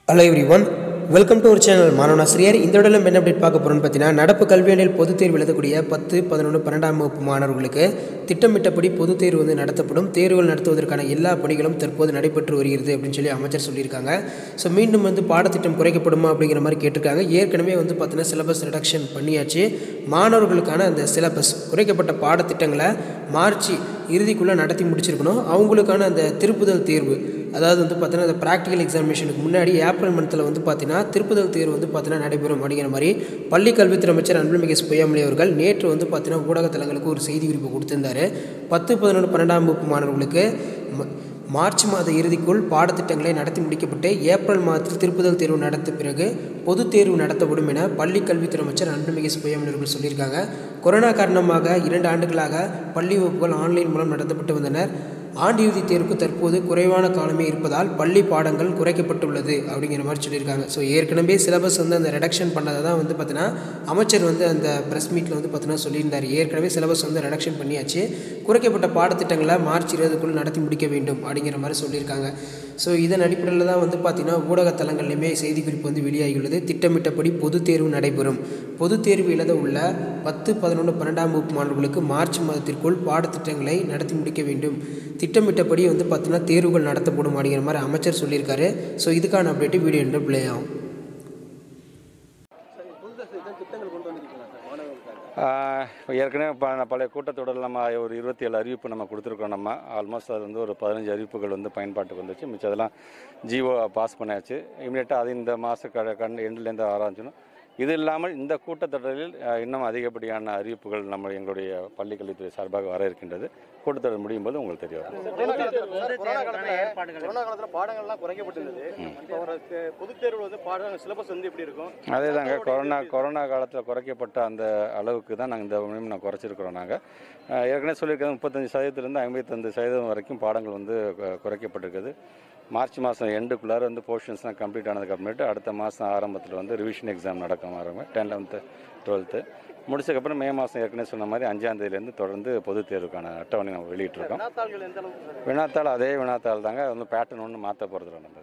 Hello everyone, welcome to our channel. மாணவனாசிரியர் இந்த வீடியோல என்ன அப்டேட் பார்க்க போறோம்னு பார்த்தீங்கன்னா நடப்பு கல்வியாண்டில் பொதுத் தேர்வு எழுதக்கூடிய 10, 11, 12ஆம் வகுப்பு மாணவர்களுக்கு திட்டமிட்டபடி பொதுத் தேர்வு நடத்தப்படும். தேர்வுகள் நடத்துவதற்கான எல்லா பணிகளும் தற்போது நடைபெற்று வருகிறது அப்படின்னு சொல்லி அமைச்சர் சொல்லியிருக்காங்க. ஸோ மீண்டும் பாடத்திட்டம் குறைக்கப்படுமா அப்படிங்கிற மாதிரி கேட்டிருக்காங்க. ஏற்கனவே பார்த்தீங்கன்னா சிலபஸ் ரிடக்ஷன் பண்ணியாச்சு. மாணவர்களுக்கான அந்த சிலபஸ் குறைக்கப்பட்ட பாடத்திட்டங்களை மார்ச் இறுதிக்குள்ளே நடத்தி முடிச்சிருக்கணும். அவங்களுக்கான அந்த திருப்புதல் தேர்வு அதாவது பார்த்தீங்கன்னா அந்த ப்ராக்டிக்கல் எக்ஸாமினேஷனுக்கு முன்னாடி ஏப்ரல் மந்தில் பார்த்தீங்கன்னா திருப்புதல் தேர்வு பார்த்தீங்கன்னா நடைபெறும் அப்படிங்கிற மாதிரி பள்ளி கல்வித்துறை அமைச்சர் அன்புமிகு பொய்யாமொழி அவர்கள் நேற்று பார்த்தீங்கன்னா ஊடகத்தலங்களுக்கு ஒரு செய்தி குறிப்பு கொடுத்திருந்தார். 10, 11, 12ஆம் வகுப்பு மாணவர்களுக்கு மார்ச் மாத இறுதிக்குள் பாடத்திட்டங்களை நடத்தி முடிக்கப்பட்டு ஏப்ரல் மாதத்தில் திருப்புதல் தேர்வு நடத்த பிறகு பொதுத் தேர்வு நடத்தப்படும் என பள்ளி கல்வித்துறை அமைச்சர் அன்புமிகு பொய்யாமொழி அவர்கள் சொல்லியிருக்காங்க. கொரோனா காரணமாக 2 ஆண்டுகளாக பள்ளி வகுப்புகள் ஆன்லைன் மூலம் நடத்தப்பட்டு வந்தனர். ஆண்டு இறுதி தேர்வுக்கு தற்போது குறைவான காலமே இருப்பதால் பள்ளி பாடங்கள் குறைக்கப்பட்டுள்ளது அப்படிங்கிற மாதிரி சொல்லியிருக்காங்க. ஸோ ஏற்கனவே சிலபஸ் அந்த ரிடக்ஷன் பண்ணதை தான் பார்த்தீங்கன்னா அமைச்சர் அந்த ப்ரெஸ் மீட்டில் பார்த்தீங்கன்னா சொல்லியிருந்தார். ஏற்கனவே சிலபஸ் ரிடக்ஷன் பண்ணியாச்சு, குறைக்கப்பட்ட பாடத்திட்டங்களை மார்ச் 20க்குள் நடத்தி முடிக்க வேண்டும் அப்படிங்கிற மாதிரி சொல்லியிருக்காங்க. ஸோ இதன் அடிப்படையில் தான் பார்த்தீங்கன்னா ஊடகத்தலங்கள்லையுமே செய்திக்குறிப்பு வெளியாகியுள்ளது. திட்டமிட்டபடி பொதுத் தேர்வு நடைபெறும். பொதுத் தேர்வு எழுத உள்ள 10, 11, 12ஆம் வகுப்பு மாணவர்களுக்கு மார்ச் மாதத்திற்குள் பாடத்திட்டங்களை நடத்தி முடிக்க வேண்டும். திட்டமிட்டபடி பார்த்தீங்கன்னா தேர்வுகள் நடத்தப்படும் அப்படிங்கிற மாதிரி அமைச்சர் சொல்லியிருக்காரு. ஸோ இதுக்கான அப்டேட்டு வீடியோ என்று ப்ளே ஆகும். ஏற்கனவே பழைய கூட்டத்தொடரில் நம்ம ஒரு 27 அறிவிப்பு நம்ம கொடுத்துருக்கோம். நம்ம ஆல்மோஸ்ட் அது ஒரு 15 அறிவிப்புகள் பயன்பாட்டுக்கு வந்துச்சு. மிச்சம் அதெல்லாம் ஜிஓ பாஸ் பண்ணியாச்சு. இமீடியட்டாக அது இந்த மாதம் எண்ட்லேருந்து ஆரம்பிச்சிடும். இது இல்லாமல் இந்த கூட்டத்தொடரில் இன்னும் அதிகப்படியான அறிவிப்புகள் நம்ம எங்களுடைய பள்ளிக்கல்வித்துறை சார்பாக வர இருக்கின்றது. கூட்டத்தொடர் முடியும் போது உங்களுக்கு தெரியும். அதே தாங்க, கொரோனா காலத்தில் குறைக்கப்பட்ட அந்த அளவுக்கு தான் நாங்கள் இந்த குறைச்சிருக்கிறோம். நாங்கள் ஏற்கனவே சொல்லியிருக்கிறது 35% 55% வரைக்கும் பாடங்கள் குறைக்கப்பட்டிருக்குது. மார்ச் மாதம் எண்டுக்குள்ளார போர்ஷன்ஸ்லாம் கம்ப்ளீட் ஆனதுக்கப்புறமேட்டு அடுத்த மாதம் ஆரம்பத்தில் ரிவிஷன் எக்ஸாம் நடக்கும் ஆரம்பம் 10th, 11th, 12th முடிச்சதுக்கப்புறம் மே மாதம் ஏற்கனவே சொன்ன மாதிரி 5ஆம் தேதியிலேருந்து தொடர்ந்து பொதுத் தேர்வுக்கான அட்டவணை நம்ம வெளியிட்டிருக்கோம். வினாத்தாள் அதே வினாத்தாள் தாங்க, பேட்டர்ன் ஒன்று மாற்ற போகிறதில்ல. நம்ம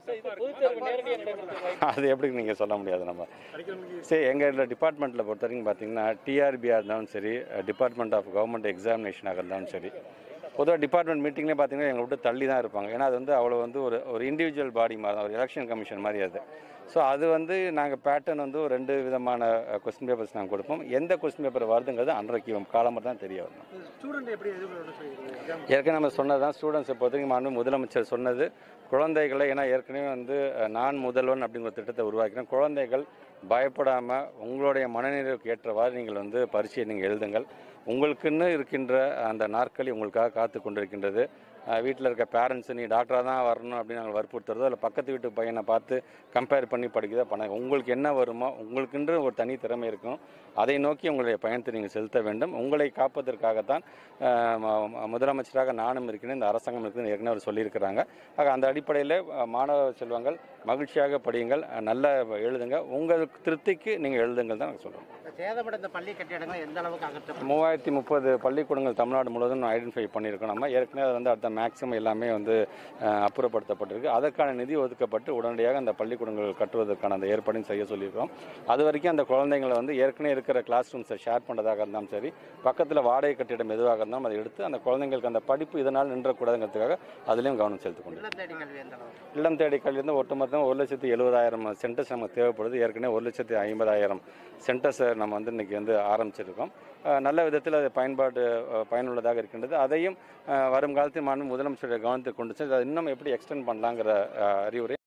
அது எப்படி நீங்கள் சொல்ல முடியாது. நம்ம சரி எங்கள் டிபார்ட்மெண்ட்டில் பொறுத்த வரைக்கும் பார்த்தீங்கன்னா டிஆர்பியாக இருந்தாலும் சரி, டிபார்ட்மெண்ட் ஆஃப் கவர்மெண்ட் எக்ஸாமினேஷனாக இருந்தாலும் சரி, பொதுவாக டிபார்ட்மெண்ட் மீட்டிங்லேயே பார்த்தீங்கன்னா எங்களை விட்டு தள்ளி தான் இருப்பாங்க. ஏன்னா அது அவ்வளோ ஒரு இண்டிவிஜுவல் பாடி மாதிரி தான், ஒரு எலெக்ஷன் கமிஷன் மாதிரி அது. ஸோ அது நாங்கள் பேட்டர்ன் ஒரு 2 விதமான கொஸ்டின் பேப்பர்ஸ் நாங்கள் கொடுப்போம். எந்த கொஸ்டின் பேப்பர் வருதுங்கிறது அன்றைக்கு காலமாக தான் தெரிய வரும். ஏற்கனவே நம்ம சொன்னது தான், ஸ்டூடெண்ட்ஸை பொறுத்த வரைக்கும் முதலமைச்சர் சொன்னது குழந்தைகளை, ஏன்னா ஏற்கனவே நான் முதல்வன் அப்படிங்கிற திட்டத்தை உருவாக்கினேன். குழந்தைகள் பயப்படாமல் உங்களுடைய மனநிலைக்கு ஏற்றவாறு நீங்கள் பரீட்சையை நீங்கள் எழுதுங்கள். உங்களுக்குன்னு இருக்கின்ற அந்த நாற்காலி உங்களுக்காக காத்து கொண்டிருக்கின்றது. வீட்டில் இருக்க பேரண்ட்ஸ் நீ டாக்டராக தான் வரணும் அப்படின்னு நாங்கள் வற்புறுத்துறதோ இல்லை பக்கத்து வீட்டு பையனை பார்த்து கம்பேர் பண்ணி படிக்கிறதோ பண்ண. உங்களுக்கு என்ன வருமோ, உங்களுக்குன்ற ஒரு தனி திறமை இருக்கும், அதை நோக்கி உங்களுடைய பயணத்தை நீங்கள் செலுத்த வேண்டும். உங்களை காப்பதற்காகத்தான் முதலமைச்சராக நானும் இருக்கிறேன், இந்த அரசாங்கம் இருக்குன்னு ஏற்கனவே அவர் சொல்லியிருக்கிறாங்க. ஆக அந்த அடிப்படையில் மாணவ செல்வங்கள் மகிழ்ச்சியாக படியுங்கள், நல்லா எழுதுங்க, உங்களுக்கு திருப்திக்கு நீங்கள் எழுதுங்கள் தான் நாங்கள் சொல்கிறோம். சேதமடைந்த பள்ளி கட்டிடங்கள் எந்த அளவுக்கு அகற்றப்படும்? 3030 பள்ளிக்கூடங்கள் தமிழ்நாடு முழுவதும் ஐடென்டிஃபை பண்ணியிருக்கோம். நம்ம ஏற்கனவே அது அடுத்த மேக்ஸிமம் எல்லாமே அப்புறப்படுத்தப்பட்டிருக்கு. அதற்கான நிதி ஒதுக்கப்பட்டு உடனடியாக அந்த பள்ளிக்கூடங்கள் கட்டுவதற்கான அந்த ஏற்பாடையும் செய்ய சொல்லியிருக்கோம். அது வரைக்கும் அந்த குழந்தைங்களை ஏற்கனவே இருக்கிற கிளாஸ் ரூம்ஸை ஷேர் பண்ணுறதாக இருந்தாலும் சரி, பக்கத்தில் வாடகை கட்டிடம் எதுவாக இருந்தாலும் அதை எடுத்து அந்த குழந்தைங்களுக்கு அந்த படிப்பு இதனால் நின்றக்கூடாதுங்கிறதுக்காக அதுலேயும் கவனம் செலுத்திக் கொண்டு இல்லம் தேடி கல்வி ஒட்டுமொத்தம் 1,70,000 சென்டர்ஸ் நமக்கு தேவைப்படுது. ஏற்கனவே 1,50,000 சென்டர்ஸை நம்ம இன்றைக்கி ஆரம்பிச்சிருக்கோம். நல்ல விதத்தில் அது பயனுள்ளதாக இருக்கின்றது. அதையும் வரும் காலத்தில் முதலமைச்சருடைய கவனத்தை கொண்டு சென்று அதை இன்னும் எப்படி எக்ஸ்டெண்ட் பண்ணலாங்கிற அறிவுரை